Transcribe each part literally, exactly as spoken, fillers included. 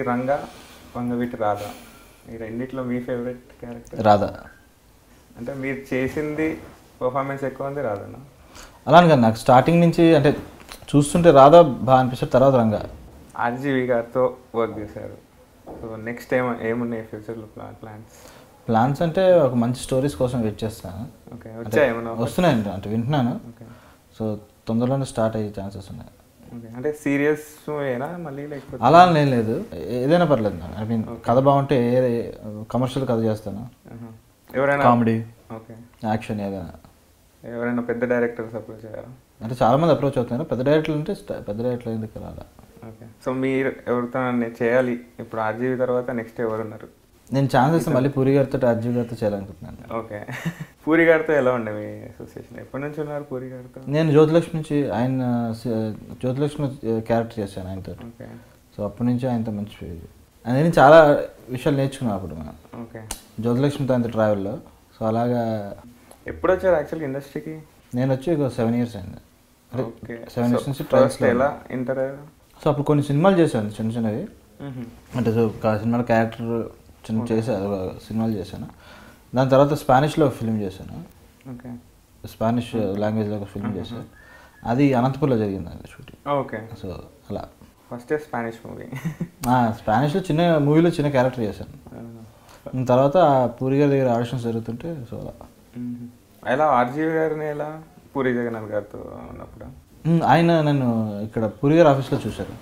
రంగా, వంగవీటి రాధా, ఈ రెండిట్లో మీ favourite character? Radha. అంటే మీరు చేసింది పర్ఫార్మెన్స్ ఎక్కువ ఉంది రాధనా? అలానే కదా, నాకు స్టార్టింగ్ నుంచి అంటే చూస్తుంటే రాధా బాగా అనిపిస్తుంది, తర్వాత రంగా. ఆర్జీవి గారితో వర్క్ చేశారు. సో నెక్స్ట్ ఏమ ఏమున్నాయి ఫ్యూచర్లో ప్లాన్ ప్లాన్స్ ప్లాన్స్ అంటే ఒక మంచి స్టోరీస్ కోసం వెయిట్ చేస్తాను. ఓకే, వచ్చాయి ఏమన్నా? వస్తున్నాయండి, అంటే వింటున్నాను. ఓకే, సో తొందరలోనే స్టార్ట్ అయ్యే ఛాన్సెస్ ఉన్నాయి. ఓకే, అంటే సీరియస్ ఏనా మళ్ళీ లేకపోతే? అలా ఏం లేదు, ఏదైనా పర్లేదు. ఐ మీన్ కథ బాగుంటే ఏ కమర్షియల్ కథ చేస్తాను, ఎవరైనా కామెడీ, ఓకే, యాక్షన్, ఏదైనా. ఎవరైనా పెద్ద డైరెక్టర్స్ అప్రోచ్ అయ్యారా? అంటే చాలామంది అప్రోచ్ అవుతున్నారు. పెద్ద డైరెక్టర్లు అంటే పెద్ద డైరెక్టర్లు ఎందుకు రాదా? ఓకే, సో మీరు ఎవరితో చేయాలి ఇప్పుడు ఆర్జీవి తర్వాత నెక్స్ట్ ఎవరున్నారు? నేను ఛాన్సెస్ మళ్ళీ పూరి గారితో అర్జున్ గారితో చేయాలనుకుంటున్నాను. ఓకే, పూరి గారితో ఎలా ఉండే మీ అసోసియేషన్? ఎప్పటి నుంచి ఉన్నారు పూరి గారితో? నేను జ్యోతిలక్ష్మి నుంచి, ఆయన జ్యోతిలక్ష్మి క్యారెక్టర్ చేశాను ఆయనతో. ఓకే, సో అప్పటి నుంచి ఆయనతో మంచి, నేను చాలా విషయాలు నేర్చుకున్నాను అప్పుడు మనం. ఓకే, జ్యోతిలక్ష్మితో ఆయనతో ట్రావెల్లో. సో అలాగా. ఎప్పుడు వచ్చారు యాక్చువల్గా ఇండస్ట్రీకి? నేను వచ్చి ఒక సెవెన్ ఇయర్స్ అయింది. ఓకే, సెవెన్ ఇయర్స్ నుంచి ట్రావెల్స్ ఎలా ఇంటర్? సో అప్పుడు కొన్ని సినిమాలు చేశాను, చిన్న చిన్నవి. అంటే సో సినిమాల క్యారెక్టర్ చిన్న చేశాను, సినిమాలు చేశాను. దాని తర్వాత స్పానిష్లో ఒక ఫిల్మ్ చేశాను. ఓకే, స్పానిష్ లాంగ్వేజ్లో ఒక ఫిల్మ్ చేశాను. అది అనంతపూర్లో జరిగింది అది షూటింగ్. ఓకే, సో అలా ఫస్ట్ స్పానిష్ మూవీ. స్పానిష్లో చిన్న మూవీలో చిన్న క్యారెక్టర్ చేశాను. తర్వాత పూరి గారి దగ్గర ఆడిషన్స్ జరుగుతుంటే సో అలా. ఎలా ఆర్జీవి గారిని ఎలా పూరి జగన్నాథ్ గారితో ఉన్నప్పుడు? ఆయన నన్ను ఇక్కడ పూరి గారి ఆఫీస్లో చూశారు.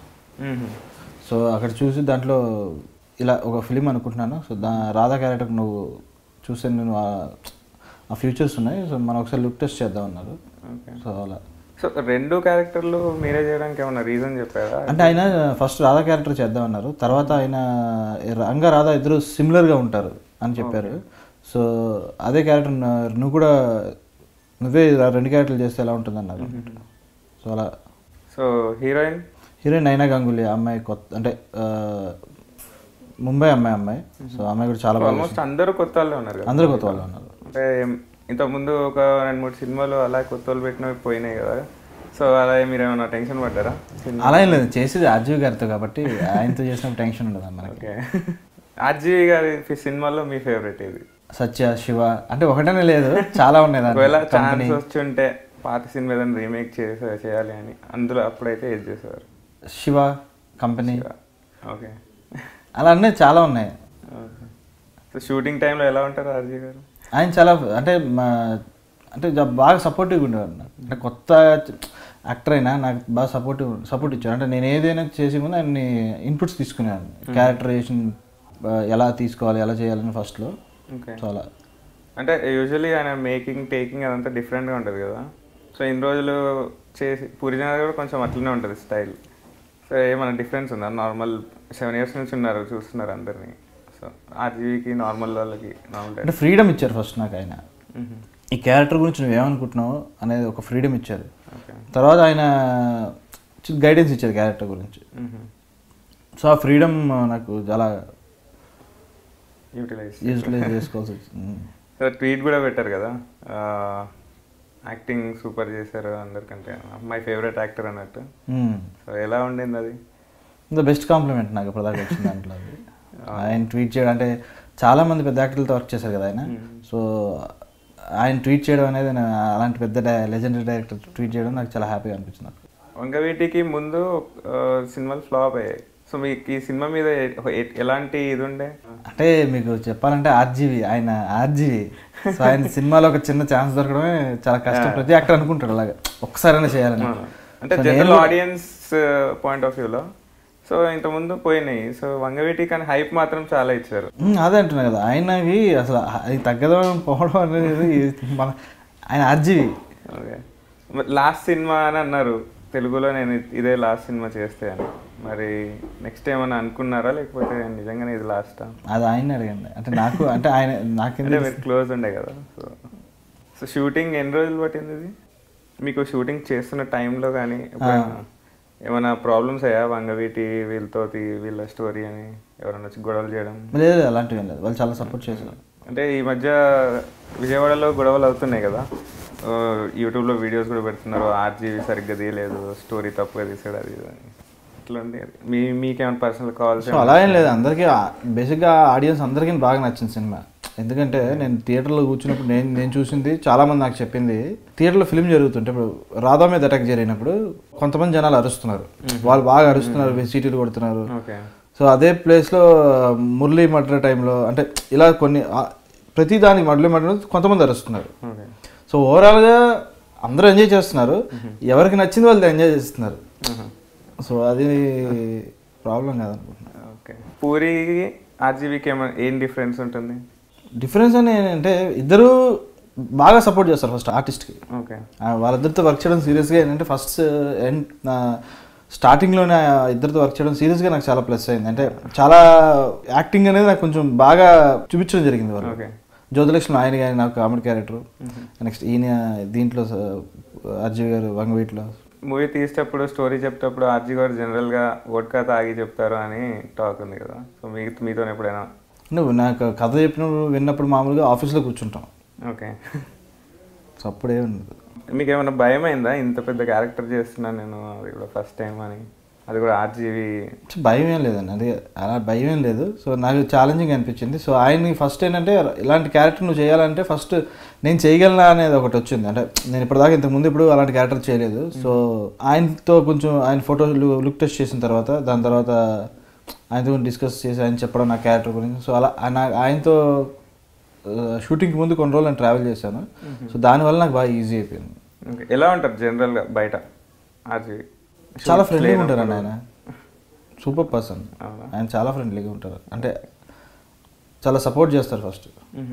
సో అక్కడ చూసి దాంట్లో ఇలా ఒక ఫిలిం అనుకుంటున్నాను, సో దా రాధా క్యారెక్టర్ నువ్వు చూస్తే నేను ఆ ఫ్యూచర్స్ ఉన్నాయి, సో మనం ఒకసారి లుక్ టెస్ట్ చేద్దాం అన్నారు. సో అలా. సో రెండు క్యారెక్టర్లు మీరే చేయడానికి ఏమన్నా రీజన్ చెప్పారా? అంటే ఆయన ఫస్ట్ రాధా క్యారెక్టర్ చేద్దాం అన్నారు, తర్వాత ఆయన రంగా రాధా ఇద్దరు సిమిలర్గా ఉంటారు అని చెప్పారు. సో అదే క్యారెక్టర్ నువ్వు కూడా నువ్వే రెండు క్యారెక్టర్లు చేస్తే ఎలా ఉంటుంది అన్నారు. సో అలా. సో హీరోయిన్ హీరోయిన్ నైనా గంగూలీ అమ్మాయి, కొత్త అంటే ముంబై అమ్మాయి అమ్మాయి సో అమ్మాయి కూడా చాలా బాగా. ఆల్మోస్ట్ అందరూ కొత్త వాళ్ళే ఉన్నారు కదా? అందరూ కొత్త వాళ్ళు ఉన్నారు. అంటే ఇంతకుముందు ఒక రెండు మూడు సినిమాలు అలా కొత్త వాళ్ళు పెట్టినవి పోయినాయి కదా, సో అలా మీరు ఏమైనా టెన్షన్ పడ్డారా? అలా ఏం లేదు, చేసేది ఆర్జీవి గారితో కాబట్టి ఆయనతో చేసినప్పుడు టెన్షన్ ఉండదు మనకి. ఓకే, ఆర్జీవి గారి సినిమాల్లో మీ ఫేవరెట్ ఏది? సత్య, శివ అంటే ఒకటనే లేదు, చాలా ఉన్నాయి. ఒకవేళ ఛాన్స్ వచ్చి ఉంటే పాత సినిమా ఏదైనా రీమేక్ చేసే చేయాలి అని అందులో అప్పుడైతే ఏది చేసేవారు? శివ, కంపెనీ. ఓకే, అలా అన్నీ చాలా ఉన్నాయి. సో షూటింగ్ టైంలో ఎలా ఉంటారు ఆర్జీ గారు? ఆయన చాలా అంటే మా అంటే బాగా సపోర్టివ్గా ఉండేవారు నాకు. అంటే కొత్త యాక్టర్ అయినా నాకు బాగా సపోర్టివ్ సపోర్ట్ ఇచ్చారు. అంటే నేను ఏదైనా చేసే ముందు ఆయన్ని ఇన్పుట్స్ తీసుకునేవాడిని, క్యారెక్టరైజేషన్ ఎలా తీసుకోవాలి, ఎలా చేయాలని ఫస్ట్లో. సో అలా. అంటే యూజువలీ ఆయన మేకింగ్ టేకింగ్ అదంతా డిఫరెంట్గా ఉంటుంది కదా, సో ఇన్ని రోజులు చేసి పూరి జగన్నాథ్ కూడా కొంచెం అట్లనే ఉంటుంది స్టైల్. సో ఏమైనా డిఫరెన్స్ ఉందా? నార్మల్ సెవెన్ ఇయర్స్ నుంచి ఉన్నారు, చూస్తున్నారు అందరినీ. సో ఆర్జీవికి నార్మల్ వాళ్ళకి నార్మల్ అంటే ఫ్రీడమ్ ఇచ్చారు ఫస్ట్ నాకు ఆయన. ఈ క్యారెక్టర్ గురించి నువ్వు ఏమనుకుంటున్నావు అనేది ఒక ఫ్రీడమ్ ఇచ్చారు. తర్వాత ఆయన గైడెన్స్ ఇచ్చారు క్యారెక్టర్ గురించి. సో ఆ ఫ్రీడమ్ నాకు చాలా యూటిలైజ్ యూటిలైజ్ చేసుకోవాల్సి వచ్చింది. సో ట్వీట్ కూడా పెట్టారు కదా, యాక్టింగ్ సూపర్ చేశారు అందరికంటే, మై ఫేవరెట్ యాక్టర్ అన్నట్టు. సో ఎలా ఉండింది అది? ద బెస్ట్ కాంప్లిమెంట్ నాకు ఇప్పటిదాకా వచ్చింది దాంట్లో. అది ఆయన ట్వీట్ చేయడం అంటే చాలామంది పెద్ద యాక్టర్లతో వర్క్ చేశారు కదా ఆయన. సో ఆయన ట్వీట్ చేయడం అనేది అలాంటి పెద్ద లెజెండరీ డైరెక్టర్ ట్వీట్ చేయడం నాకు చాలా హ్యాపీగా అనిపించింది. నాకు వంగవీటికి ముందు సినిమాలు ఫ్లాప్ అయ్యాయి, సో మీకు ఈ సినిమా మీద ఎలాంటి ఇది ఉండే? అంటే మీకు చెప్పాలంటే ఆర్జీవి, ఆయన ఆర్జీవి. సో ఆయన సినిమాలో ఒక చిన్న ఛాన్స్ దొరకడమే చాలా కష్టం. ప్రతి యాక్టర్ అనుకుంటాడు అలాగా ఒక్కసారైనా చేయాలని. అంటే జనరల్ ఆడియన్స్ పాయింట్ ఆఫ్ వ్యూలో సో ఇంతకుముందు పోయినాయి, సో వంగవీటి కానీ హైప్ మాత్రం చాలా ఇచ్చారు. అదే అంటున్నా కదా, ఆయనవి అసలు అది తగ్గడం పోవడం అనేది మన ఆయన ఆర్జీవి. ఓకే, లాస్ట్ సినిమా అని అన్నారు తెలుగులో, నేను ఇదే లాస్ట్ సినిమా చేస్తే అని. మరి నెక్స్ట్ ఏమైనా అనుకున్నారా, లేకపోతే నిజంగానే ఇది లాస్టా? అది ఆయన అడగండి. అంటే నాకు అంటే ఆయన నాకంటే మీరు క్లోజ్ ఉండే కదా. సో సో షూటింగ్ ఎన్ని రోజులు పట్టింది ఇది మీకు? షూటింగ్ చేస్తున్న టైంలో కానీ ఏమైనా ప్రాబ్లమ్స్ అయ్యా వంగవీటి వీళ్ళతో, వీళ్ళ స్టోరీ అని ఎవరైనా వచ్చి గొడవలు చేయడం? లేదు, అలాంటివి ఏం లేదు, వాళ్ళు చాలా సపోర్ట్ చేశారు. అంటే ఈ మధ్య విజయవాడలో గొడవలు అవుతున్నాయి కదా, యూట్యూబ్లో వీడియోస్ కూడా పెడుతున్నారు, ఆర్జీవి సరిగ్గా తీయలేదు, స్టోరీ తప్పుగా తీసాడు అది అని. అట్లుంది. మీ మీకేమైనా పర్సనల్ కాల్స్? సో అలా ఏం లేదు, అందరికీ బేసిక్గా ఆడియన్స్ అందరికీ బాగా నచ్చింది సినిమా. ఎందుకంటే నేను థియేటర్లో కూర్చున్నప్పుడు నేను నేను చూసింది, చాలామంది నాకు చెప్పింది, థియేటర్లో ఫిల్మ్ జరుగుతుంటే ఇప్పుడు రాధా మీద అటాక్ జరిగినప్పుడు కొంతమంది జనాలు అరుస్తున్నారు, వాళ్ళు బాగా అరుస్తున్నారు, సీటీలు కొడుతున్నారు. సో అదే ప్లేస్లో మురళీ మర్డర్ టైంలో అంటే ఇలా కొన్ని ప్రతి దానికి మురళీ మర్డర్ కొంతమంది అరుస్తున్నారు. సో ఓవరాల్గా అందరూ ఎంజాయ్ చేస్తున్నారు, ఎవరికి నచ్చింది వాళ్ళు ఎంజాయ్ చేస్తున్నారు. సో అది ప్రాబ్లం కాదనుకుంటున్నాను. ఓకే. పూరికి ఆర్జీవీకి ఏమైనా ఏం డిఫరెన్స్ ఉంటుంది? డిఫరెన్స్ అని ఏంటంటే ఇద్దరు బాగా సపోర్ట్ చేస్తారు ఫస్ట్ ఆర్టిస్ట్కి. ఓకే. వాళ్ళిద్దరితో వర్క్ చేయడం సీరియస్గా ఏంటంటే ఫస్ట్ ఎండ్ స్టార్టింగ్లోనే ఇద్దరితో వర్క్ చేయడం సీరియస్గా నాకు చాలా ప్లస్ అయింది. అంటే చాలా యాక్టింగ్ అనేది నాకు కొంచెం బాగా చూపించడం జరిగింది వాళ్ళు. జ్యోతిలక్ష్మి ఆయన కానీ నాకు కామెడీ క్యారెక్టర్, నెక్స్ట్ ఈయన దీంట్లో ఆర్జీ గారు వంగవీటిలో. మూవీ తీసేటప్పుడు స్టోరీ చెప్పేటప్పుడు ఆర్జీ గారు జనరల్గా వోడ్కా తాగి చెప్తారు అని టాక్ ఉంది కదా, సో మీ మీతో ఎప్పుడైనా? నువ్వు నాకు కథ చెప్పినప్పుడు విన్నప్పుడు మామూలుగా ఆఫీస్లో కూర్చుంటాం. ఓకే. సో అప్పుడే ఉండదు. మీకు ఏమైనా భయం అయిందా, ఇంత పెద్ద క్యారెక్టర్ చేస్తున్నాను నేను, అది కూడా ఫస్ట్ టైం అని, అది కూడా ఆర్జీవి? భయం ఏం లేదండి, అది అలా భయం ఏం లేదు. సో నాకు ఛాలెంజింగ్ అనిపించింది. సో ఆయనకి ఫస్ట్ ఏంటంటే ఇలాంటి క్యారెక్టర్ నువ్వు చేయాలంటే ఫస్ట్ నేను చేయగలనా అనేది ఒకటి వచ్చింది. అంటే నేను ఇప్పటిదాకా ఇంతకుముందు ఇప్పుడు అలాంటి క్యారెక్టర్ చేయలేదు. సో ఆయనతో కొంచెం ఆయన ఫోటో లుక్ టెస్ట్ చేసిన తర్వాత, దాని తర్వాత ఆయనతో డిస్కస్ చేసి ఆయన చెప్పడం నా క్యారెక్టర్ గురించి. సో అలా ఆయనతో షూటింగ్కి ముందు కొన్ని రోజులు నేను ట్రావెల్ చేశాను. సో దానివల్ల నాకు బాగా ఈజీ అయిపోయింది. ఎలా ఉంటారు జనరల్గా బయట ఆర్జీవి? చాలా ఫ్రెండ్లీగా ఉంటారండి ఆయన, సూపర్ పర్సన్ ఆయన, చాలా ఫ్రెండ్లీగా ఉంటారు. అంటే చాలా సపోర్ట్ చేస్తారు ఫస్ట్.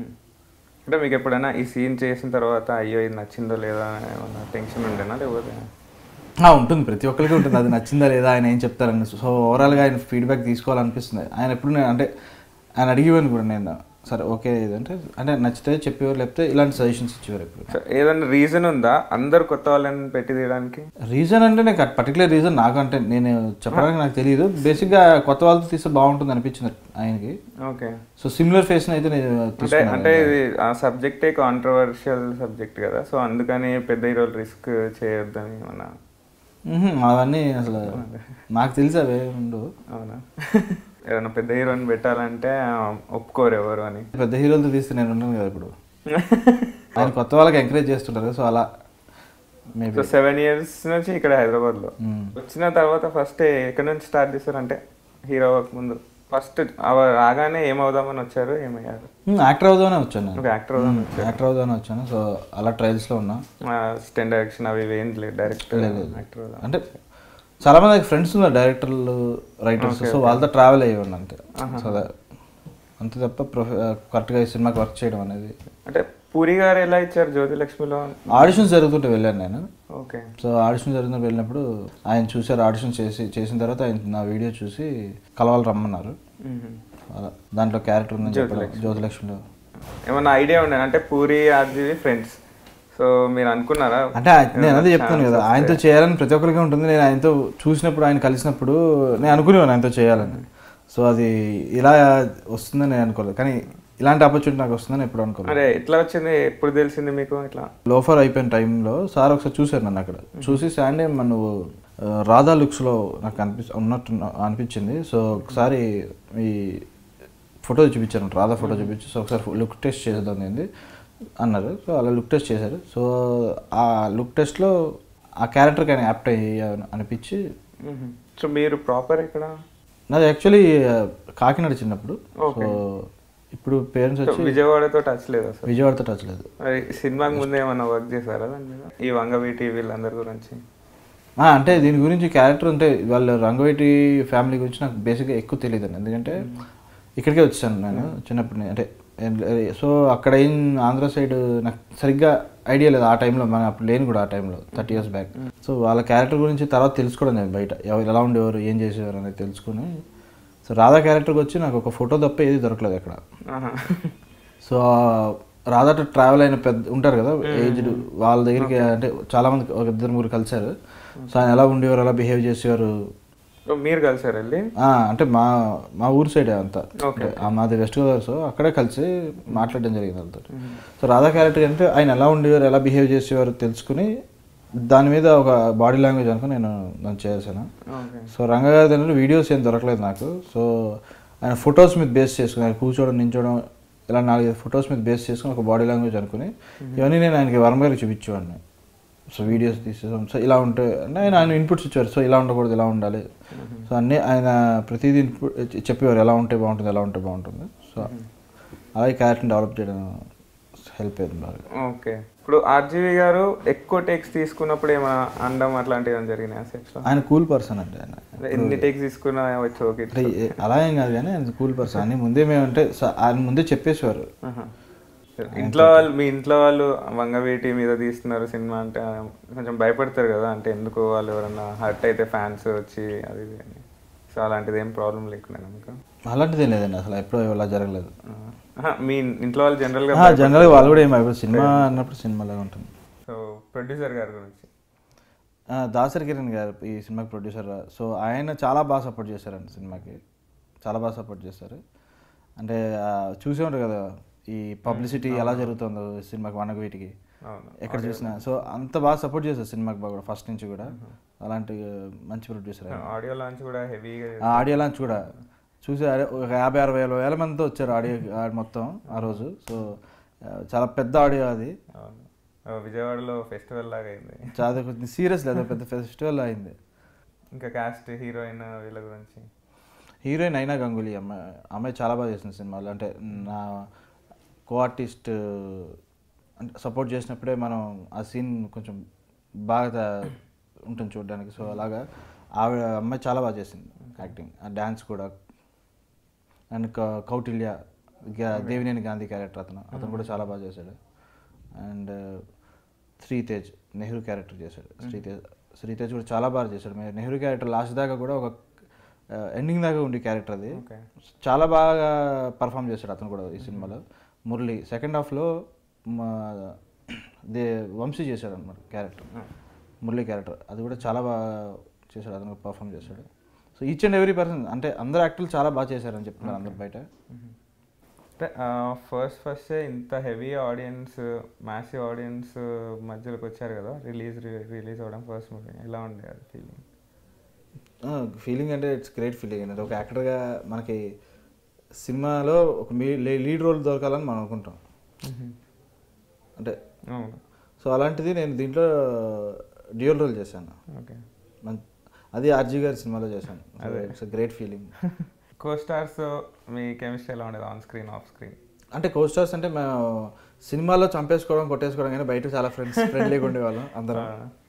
అంటే మీకు ఎప్పుడైనా ఈ సీన్ చేసిన తర్వాత అయ్యో ఇది నచ్చిందో లేదా ఏమన్నా టెన్షన్ ఉండేనా లేకపోతే? ఉంటుంది, ప్రతి ఒక్కరికి ఉంటుంది, అది నచ్చిందా లేదా ఆయన ఏం చెప్తారని. సో ఓవరాల్గా ఆయన ఫీడ్బ్యాక్ తీసుకోవాలనిపిస్తుంది. ఆయన ఎప్పుడు నేను అంటే ఆయన అడిగేవాడిని కూడా, నేను సరే ఓకే ఇదంటే అంటే నచ్చితే చెప్పేవారు, లేకపోతే ఇలాంటి సజెషన్స్ ఇచ్చేవారు. ఎప్పుడు ఏదైనా రీజన్ ఉందా అందరు కొత్త వాళ్ళని పెట్టి తీయడానికి? రీజన్ అంటే నాకు పర్టికులర్ రీజన్ నాకు అంటే నేను చెప్పడానికి నాకు తెలియదు. బేసిక్గా కొత్త వాళ్ళతో తీస్తే బాగుంటుంది అనిపించింది ఆయనకి. ఓకే. సో సిమిలర్ ఫేస్ అయితే నేను అంటే ఇది ఆ సబ్జెక్టే కాంట్రవర్షియల్ సబ్జెక్ట్ కదా, సో అందుకని పెద్ద హీరోలు రిస్క్ చేయొద్దని ఏమన్నా? అవన్నీ అసలు నాకు తెలిసి అవే ఉండవు. అవునా? ఏదైనా పెద్ద హీరోని పెట్టాలంటే ఒప్పుకోరు ఎవరు అని. పెద్ద హీరోలతో తీస్తే నేను ఉన్నాను కదా ఇప్పుడు, ఆయన కొత్త వాళ్ళకి ఎంకరేజ్ చేస్తుంటారు. సో అలా సో సెవెన్ ఇయర్స్ నుంచి ఇక్కడ హైదరాబాద్లో వచ్చిన తర్వాత ఫస్ట్ ఎక్కడి నుంచి స్టార్ట్ చేశారంటే హీరో వర్క్ ముందు? ఫస్ట్ రాగానే ఏమవుదామని వచ్చారు, ఏమయ్యారు? యాక్టర్ అవుదామనే వచ్చాను నేను. యాక్టర్ అవుదామని యాక్టర్ అవుదామని వచ్చాను. సో అలా ట్రయల్స్లో ఉన్నా. స్టెండ్ డైరెక్షన్ అవి ఏం లేదు, డైరెక్ట్ యాక్టర్ అంటే చాలా మంది ఫ్రెండ్స్ ఉన్నారు డైరెక్టర్లు, రైటర్స్. సో వాళ్ళతో ట్రావెల్ అయ్యేవాడిని అంతే. సో అంతే తప్ప ప్రొఫె కరెక్ట్గా ఈ సినిమాకి వర్క్ చేయడం అనేది. అంటే పూరి గారు ఎలా ఇచ్చారు జ్యోతిలక్ష్మిలో? ఆడిషన్స్ జరుగుతుంటే వెళ్ళాను నేను. ఓకే. సో ఆడిషన్ జరుగుతుంటే వెళ్ళినప్పుడు ఆయన చూసారు, ఆడిషన్ చేసి చేసిన తర్వాత ఆయన నా వీడియో చూసి కలవాలి రమ్మన్నారు. అలా దాంట్లో క్యారెక్టర్ ఉందని చెప్పడం జ్యోతిలక్ష్మిలో. ఏమన్నా ఐడియా ఉండేది అంటే పూరి ఆర్జీవి ఫ్రెండ్స్, సో మీరు అనుకున్నారా? అంటే నేను అదే చెప్తాను కదా, ఆయనతో చేయాలని ప్రతి ఒక్కరికి ఉంటుంది. నేను ఆయనతో చూసినప్పుడు, ఆయన కలిసినప్పుడు నేను అనుకునేవాను ఆయనతో చేయాలని. సో అది ఇలా వస్తుందని నేను అనుకోలేదు, కానీ ఇలాంటి ఆపర్చునిటీ నాకు వస్తుందని ఎప్పుడు అనుకోలేదు. అరే ఎట్లా వచ్చింది, ఎప్పుడు తెలిసింది మీకు? ఇట్లా లోఫర్ అయిపోయిన టైంలో సార్ ఒకసారి చూశారు నన్ను అక్కడ. చూసి శాండే నువ్వు రాధా లుక్స్లో నాకు అనిపి ఉన్నట్టు అనిపించింది. సో ఒకసారి ఈ ఫోటో చూపించాను, రాధా ఫోటో చూపించి, సో ఒకసారి లుక్ టెస్ట్ చేసేద్దాం ఏంది అన్నారు. సో అలా లుక్ టెస్ట్ చేశారు. సో ఆ లుక్ టెస్ట్లో ఆ క్యారెక్టర్కి ఆయన యాప్ట్ అయ్యి అనిపించి. సో మీరు ప్రాపర్ ఇక్కడ? నాది యాక్చువల్లీ కాకినాడ చిన్నప్పుడు. సో ఇప్పుడు పేరెంట్స్ వచ్చి విజయవాడతో టచ్ లేదు అసలు? విజయవాడతో టచ్ లేదు. సినిమాకి ముందు ఏమన్నా వర్క్ చేశారా దాని మీద, ఈ వంగవీటి వీళ్ళందరి గురించి? అంటే దీని గురించి క్యారెక్టర్ అంటే వాళ్ళు రంగవీటి ఫ్యామిలీ గురించి నాకు బేసిక్గా ఎక్కువ తెలియదు అండి. ఎందుకంటే ఇక్కడికే వచ్చాను నేను చిన్నప్పుడు. అంటే సో అక్కడ ఏం ఆంధ్ర సైడ్ నాకు సరిగ్గా ఐడియా లేదు ఆ టైంలో, మనం అప్పుడు లేని కూడా ఆ టైంలో, థర్టీ ఇయర్స్ బ్యాక్. సో వాళ్ళ క్యారెక్టర్ గురించి తర్వాత తెలుసుకోవడం నేను బయట ఎవరు ఎలా ఉండేవారు, ఏం చేసేవారు అనేది తెలుసుకుని. సో రాధా క్యారెక్టర్కి వచ్చి నాకు ఒక ఫోటో తప్ప ఏది దొరకలేదు అక్కడ. సో రాధాతో ట్రావెల్ అయిన పెద్ద ఉంటారు కదా ఏజ్డ్, వాళ్ళ దగ్గరికి అంటే చాలామంది ఒక ఇద్దరు ముగ్గురు కలిశారు. సో ఆయన ఎలా ఉండేవారు, ఎలా బిహేవ్ చేసేవారు. మీరు కలిసారు వెళ్ళి? అంటే మా మా ఊరు సైడ్ అంతా, మాది వెస్ట్ గోదావరి. సో అక్కడే కలిసి మాట్లాడడం జరిగింది వాళ్ళతో. సో రాధా క్యారెక్టర్ అంటే ఆయన ఎలా ఉండేవారు, ఎలా బిహేవ్ చేసేవారు తెలుసుకుని దాని మీద ఒక బాడీ లాంగ్వేజ్ అనుకుని నేను నేను చేశాను. సో రంగా గారి దగ్గర వీడియోస్ ఏం దొరకలేదు నాకు. సో ఆయన ఫొటోస్ మీద బేస్ చేసుకుని ఆయన కూర్చోవడం నించోవడం ఇలా నాలుగైదు ఫొటోస్ మీద బేస్ చేసుకుని ఒక బాడీ లాంగ్వేజ్ అనుకుని ఇవన్నీ నేను ఆయనకి వర్మ గారికి చూపించేవాడిని. సో వీడియోస్ తీసేసాం. సో ఇలా ఉంటాయి అంటే ఆయన ఆయన ఇన్పుట్స్ ఇచ్చారు. సో ఇలా ఉండకూడదు, ఇలా ఉండాలి. సో అన్నీ ఆయన ప్రతిదీ ఇన్పుట్ చెప్పేవారు, ఎలా ఉంటే బాగుంటుంది, ఎలా ఉంటే బాగుంటుంది. సో అలాగే క్యారెక్టర్ని డెవలప్ చేయడం హెల్ప్ అయింది బాగా. ఓకే. ఇప్పుడు ఆర్జీవి గారు ఎక్కువ టేక్స్ తీసుకున్నప్పుడు ఏమైనా అండం అట్లాంటివి ఏమైనా జరిగినాయి సెట్స్లో? ఆయన కూల్ పర్సన్ అండి. ఆయన ఎన్ని టేక్స్ తీసుకున్నా వచ్చి ఓకే అలా ఏం కాదు కానీ ఆయన కూల్ పర్సన్. అని ముందే మేమంటే ఆయన ముందే చెప్పేసేవారు. ఇంట్లో వాళ్ళు మీ ఇంట్లో వాళ్ళు వంగవీటి మీద తీస్తున్నారు సినిమా అంటే కొంచెం భయపడతారు కదా, అంటే ఎందుకు వాళ్ళు ఎవరన్నా హర్ట్ అయితే ఫ్యాన్స్ వచ్చి అది ఇది అని. సో అలాంటిది ఏం ప్రాబ్లం లేకుండా మీకు? అలాంటిది లేదండి, అసలు ఎప్పుడూ ఇలా జరగలేదు. మీ ఇంట్లో వాళ్ళు జనరల్గా జనరల్గా వాళ్ళు కూడా ఏం అయిపోతుంది, సినిమా అన్నప్పుడు సినిమాలాగా ఉంటుంది. సో ప్రొడ్యూసర్ గారి గురించి దాసరి కిరణ్ గారు ఈ సినిమాకి ప్రొడ్యూసర్. సో ఆయన చాలా బాగా సపోర్ట్ చేశారండి సినిమాకి, చాలా బాగా సపోర్ట్ చేశారు. అంటే చూసే ఉంటారు కదా ఈ పబ్లిసిటీ ఎలా జరుగుతుందో సినిమాకి, వంగవీటికి ఎక్కడ చూసినా. సో అంత బాగా సపోర్ట్ చేశారు సినిమాకి బాగా ఫస్ట్ నుంచి కూడా. అలాంటి మంచి ప్రొడ్యూసర్. ఆడియో లాంచ్ కూడా హెవీగా, ఆడియో లాంచ్ కూడా చూసి ఒక యాభై అరవై వేల మందితో వచ్చారు ఆడియో మొత్తం ఆ రోజు. సో చాలా పెద్ద ఆడియో అది. విజయవాడలో ఫెస్టివల్ లాగా అయింది. చాలా కొంచెం సీరియస్ లేదు, పెద్ద ఫెస్టివల్ అయింది. ఇంకా కాస్ట్ హీరోయిన్ వీళ్ళ గురించి? హీరోయిన్ అయినా గంగూలీ అమ్మాయి అమ్మాయి చాలా బాగా చేసింది సినిమాలో. అంటే నా కో ఆర్టిస్ట్ అంటే సపోర్ట్ చేసినప్పుడే మనం ఆ సీన్ కొంచెం బాగా ఉంటుంది చూడడానికి. సో అలాగా ఆవిడ అమ్మాయి చాలా బాగా చేసింది యాక్టింగ్, ఆ డ్యాన్స్ కూడా. అండ్ కౌటిల్య దేవినేని గాంధీ క్యారెక్టర్ అతను అతను కూడా చాలా బాగా చేశాడు. అండ్ శ్రీతేజ్ నెహ్రూ క్యారెక్టర్ చేశాడు. శ్రీతేజ్ శ్రీతేజ్ కూడా చాలా బాగా చేశాడు. నెహ్రూ క్యారెక్టర్ లాస్ట్ దాకా కూడా ఒక ఎండింగ్ దాకా ఉండే క్యారెక్టర్ అది. చాలా బాగా పర్ఫామ్ చేశాడు అతను కూడా ఈ సినిమాలో. మురళి సెకండ్ హాఫ్లో దే వంశీ చేశాడు అనమాట క్యారెక్టర్, మురళి క్యారెక్టర్. అది కూడా చాలా బాగా చేశాడు, అతను పర్ఫామ్ చేశాడు. So each and every person అంటే అందరు యాక్టర్లు చాలా బాగా చేశారని చెప్తున్నారు అందరు బయట. అంటే ఫస్ట్ ఫస్ట్ ఇంత హెవీ ఆడియన్స్, మ్యాసివ్ ఆడియన్స్ మధ్యలోకి వచ్చారు కదా రిలీజ్ రిలీజ్ అవ్వడం ఫస్ట్ మూవీ, ఎలా ఉండే అది ఫీలింగ్? ఫీలింగ్ అంటే ఇట్స్ గ్రేట్ ఫీలింగ్ అండి. ఒక యాక్టర్గా మనకి సినిమాలో ఒక లీడ్ రోల్ దొరకాలని మనం అనుకుంటాం అంటే. సో అలాంటిది నేను దీంట్లో డ్యూయల్ రోల్ చేశాను. ఓకే, అది ఆర్జీ గారి సినిమాలో చేశాను. It's great feeling. Co stars మీ కెమిస్ట్రీ ఎలా ఉండేది ఆన్ స్క్రీన్ ఆఫ్ స్క్రీన్? అంటే కో స్టార్స్ అంటే మేము సినిమాలో చంపేసుకోవడం కొట్టేసుకోవడం కానీ బయట చాలా ఫ్రెండ్స్ ఫ్రెండ్లీగా ఉండేవాళ్ళం అందరం.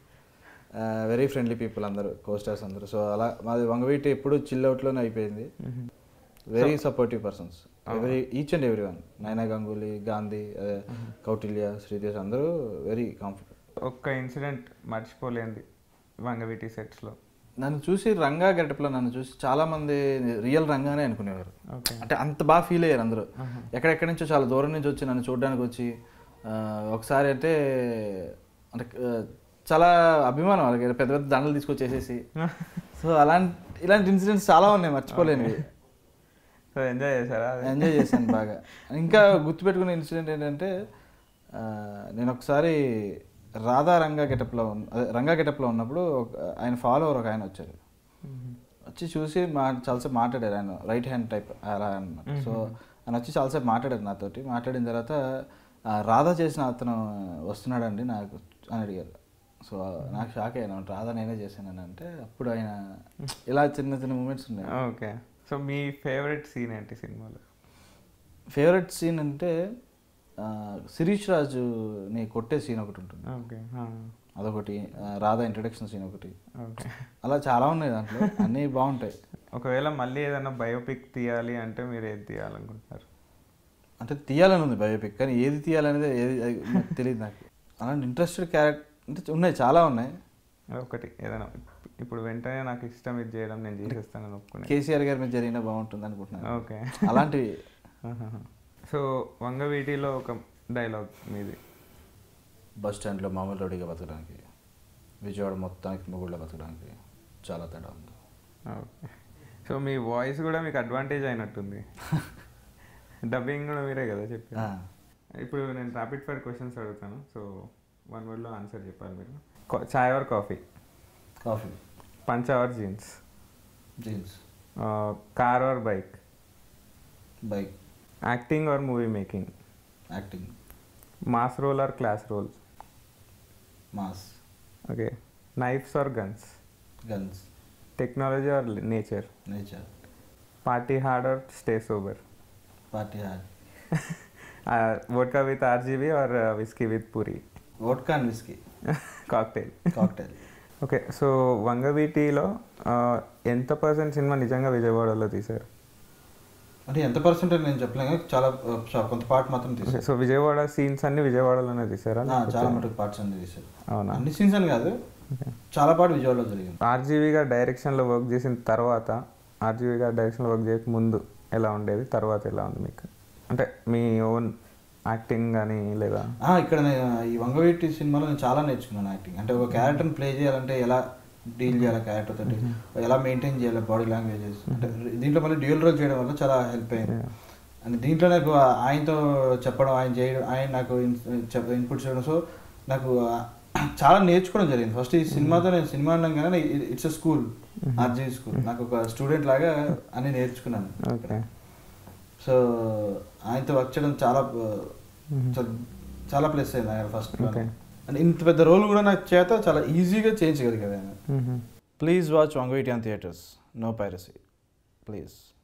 వెరీ ఫ్రెండ్లీ పీపుల్ అందరూ కో స్టార్స్ అందరూ. సో అలా మాది వంగవీటి ఎప్పుడు చిల్ అవుట్లోనే అయిపోయింది. Very supportive persons, every each and every one. Naina Ganguly, Gandhi, Kautilya, Sridesh అందరూ వెరీ కంఫర్టబుల్. ఒక్క ఇన్సిడెంట్ మర్చిపోలేంది వంగవీటి సెట్స్లో? నన్ను చూసి రంగా గెటప్లో నన్ను చూసి చాలామంది రియల్ రంగానే అనుకునేవారు. అంటే అంత బాగా ఫీల్ అయ్యారు అందరూ. ఎక్కడెక్కడి నుంచో చాలా దూరం నుంచి వచ్చి నన్ను చూడడానికి వచ్చి ఒకసారి అంటే అంటే చాలా అభిమానం వాళ్ళకి, పెద్ద పెద్ద దండలు తీసుకొచ్చేసేసి. సో అలాంటి ఇలాంటి ఇన్సిడెంట్స్ చాలా ఉన్నాయి మర్చిపోలేనివి. సో ఎంజాయ్ చేశారా? ఎంజాయ్ చేశాను బాగా. ఇంకా గుర్తుపెట్టుకునే ఇన్సిడెంట్ ఏంటంటే నేను ఒకసారి రాధా రంగా గెటప్లో ఉన్న అదే రంగా గెటప్లో ఉన్నప్పుడు ఆయన ఫాలోవర్ ఒక ఆయన వచ్చారు. వచ్చి చూసి మా చాలాసేపు మాట్లాడారు. ఆయన రైట్ హ్యాండ్ టైప్ అలా అనమాట. సో ఆయన వచ్చి చాలాసేపు మాట్లాడారు నాతోటి. మాట్లాడిన తర్వాత రాధా చేసిన అతను వస్తున్నాడండి నాకు అని అడిగారు. సో నాకు షాక్ అయ్యాను, రాధా నేనే చేశాను అంటే. అప్పుడు ఆయన ఇలా చిన్న చిన్న మూమెంట్స్ ఉన్నాయి. ఓకే. సో మీ ఫేవరెట్ సీన్ ఏంటి సినిమాలో? ఫేవరెట్ సీన్ అంటే శిరీష్ రాజుని కొట్టే సీన్ ఒకటి ఉంటుంది. ఓకే, అదొకటి. రాధా ఇంట్రడక్షన్ సీన్ ఒకటి. ఓకే, అలా చాలా ఉన్నాయి దాంట్లో, అన్నీ బాగుంటాయి. ఒకవేళ మళ్ళీ ఏదైనా బయోపిక్ తీయాలి అంటే మీరు ఏది తీయాలనుకుంటున్నారు? అంటే తీయాలని ఉంది బయోపిక్, కానీ ఏది తీయాలనేది ఏది తెలియదు నాకు. అలాంటి ఇంట్రెస్టెడ్ క్యారెక్టర్ అంటే ఉన్నాయి, చాలా ఉన్నాయి. ఒకటి ఏదైనా ఇప్పుడు వెంటనే నాకు ఇష్టం ఇది చేయడం నేను చేసేస్తానని ఒప్పుకున్నాను. కేసీఆర్ గారి మీద జరిగినా బాగుంటుంది అనుకుంటున్నాను. ఓకే, అలాంటివి. సో వంగవీటిలో ఒక డైలాగ్ మీది, బస్ స్టాండ్లో మామూలు రోడ్డుగా బతకడానికి, విజయవాడ మొత్తానికి మొగుళ్ళ బతకడానికి చాలా తేడా ఉంది. ఓకే, సో మీ వాయిస్ కూడా మీకు అడ్వాంటేజ్ అయినట్టుంది. డబ్బింగ్ కూడా మీరే కదా చెప్పి. ఇప్పుడు నేను ర్యాపిడ్ ఫైర్ క్వశ్చన్స్ అడుగుతాను, సో వన్ వర్డ్లో ఆన్సర్ చెప్పాలి మీరు. Chai or coffee? Coffee. Punch or jeans? Jeans. Car or bike? Bike. Acting or movie making? Acting. Mass role or class roles? Mass. Okay. Knives or guns? Guns. Technology or nature? Nature. Party hard or stay sober? Party hard. Vodka with RGV or whisky with Puri? Vodka and whisky. Cocktail. Cocktail. Okay. So వంగవీటిలో ఎంత percent cinema నిజంగా విజయవాడలో తీశారు? అంటే ఎంత percent నేను చెప్పలేను కానీ చాలా కొంత పార్ట్ మాత్రం తీసారు. సో విజయవాడ సీన్స్ అన్ని విజయవాడలోనే తీసారా? చాలా మటుకు పార్ట్స్ అన్ని తీసారు. అవునా? అన్ని సీన్స్ అని కాదు, చాలా పార్ట్ విజయవాడలో జరిగింది. ఆర్జీవి గారు డైరెక్షన్లో వర్క్ చేసిన తర్వాత, ఆర్జీవి గారు డైరెక్షన్లో వర్క్ చేయక ముందు ఎలా ఉండేది, తర్వాత ఎలా ఉంది మీకు? అంటే మీ ఓన్ యాక్టింగ్ కానీ లేదా? ఇక్కడ నేను ఈ వంగవీటి సినిమాలో నేను చాలా నేర్చుకున్నాను యాక్టింగ్. అంటే ఒక క్యారెక్టర్ని ప్లే చేయాలంటే ఎలా డీల్ చేయాలి క్యారెక్టర్ తోటి, ఎలా మెయింటైన్ చేయాలి బాడీ లాంగ్వేజెస్. అంటే దీంట్లో మళ్ళీ డ్యూయల్ రోల్ చేయడం వల్ల చాలా హెల్ప్ అయింది. అండ్ దీంట్లో నాకు ఆయనతో చెప్పడం, ఆయన చేయడం, ఆయన నాకు ఇన్పుట్స్ చేయడం, సో నాకు చాలా నేర్చుకోవడం జరిగింది. ఫస్ట్ ఈ సినిమాతో నేను సినిమా అనగానే it's a school, RG school. నాకు ఒక స్టూడెంట్ లాగా అన్ని నేర్చుకున్నాను. సో ఆయనతో వర్క్ చేయడం చాలా చాలా ప్లస్ అయింది ఆయన ఫస్ట్. అండ్ ఇంత పెద్ద రోల్ కూడా నాకు చేత చాలా ఈజీగా చేయించగలిగాను ఆయన. Please watch Vangaveeti on theatres. No piracy please.